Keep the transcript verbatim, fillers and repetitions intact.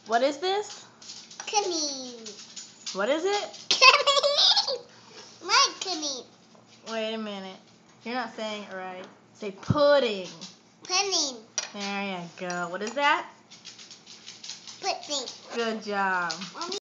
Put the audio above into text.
What is this? Cudding. What is it? Cudding. My cudding. Wait a minute. You're not saying it right. Say pudding. Pudding. There you go. What is that? Pudding. Good job. Mommy.